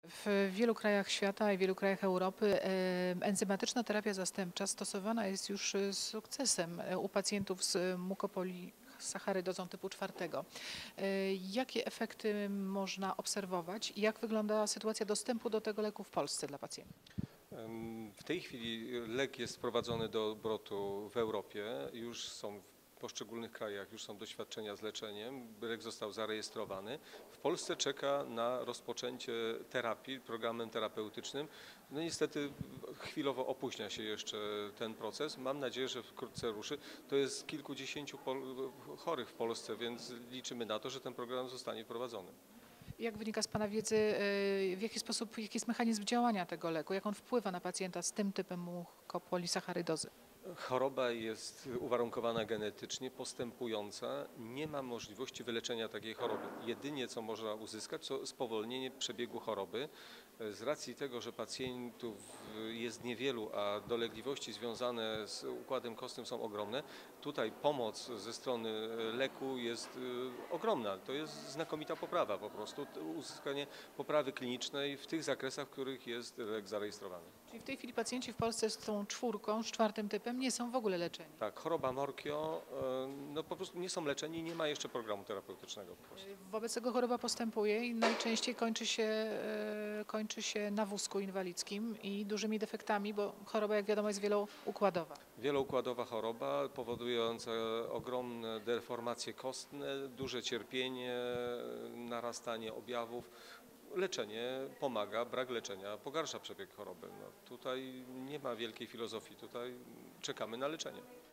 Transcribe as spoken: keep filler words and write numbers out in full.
W wielu krajach świata i wielu krajach Europy e, enzymatyczna terapia zastępcza stosowana jest już e, z sukcesem e, u pacjentów z mukopolisacharydozą typu czwartego. E, Jakie efekty można obserwować i jak wygląda sytuacja dostępu do tego leku w Polsce dla pacjentów? W tej chwili lek jest wprowadzony do obrotu w Europie. Już są w poszczególnych krajach, już są doświadczenia z leczeniem. Lek został zarejestrowany. W Polsce czeka na rozpoczęcie terapii programem terapeutycznym. No niestety chwilowo opóźnia się jeszcze ten proces. Mam nadzieję, że wkrótce ruszy. To jest kilkudziesięciu chorych w Polsce, więc liczymy na to, że ten program zostanie wprowadzony. Jak wynika z Pana wiedzy, e, w jaki sposób, jaki jest mechanizm działania tego leku? Jak on wpływa na pacjenta z tym typem mukopolisaccharydozy? Choroba jest uwarunkowana genetycznie, postępująca. Nie ma możliwości wyleczenia takiej choroby. Jedynie co można uzyskać, to spowolnienie przebiegu choroby. Z racji tego, że pacjentów jest niewielu, a dolegliwości związane z układem kostnym są ogromne, tutaj pomoc ze strony leku jest ogromna. To jest znakomita poprawa po prostu, uzyskanie poprawy klinicznej w tych zakresach, w których jest lek zarejestrowany. Czyli w tej chwili pacjenci w Polsce z tą czwórką, z czwartym typem nie są w ogóle leczeni? Tak, choroba Morquio, no po prostu nie są leczeni, nie ma jeszcze programu terapeutycznego po prostu. Wobec tego choroba postępuje i najczęściej kończy się, e, kończy się na wózku inwalidzkim i dużymi defektami, bo choroba, jak wiadomo, jest wieloukładowa. Wieloukładowa choroba powodująca ogromne deformacje kostne, duże cierpienie, narastanie objawów. Leczenie pomaga, brak leczenia pogarsza przebieg choroby. No, tutaj nie ma wielkiej filozofii, tutaj czekamy na leczenie.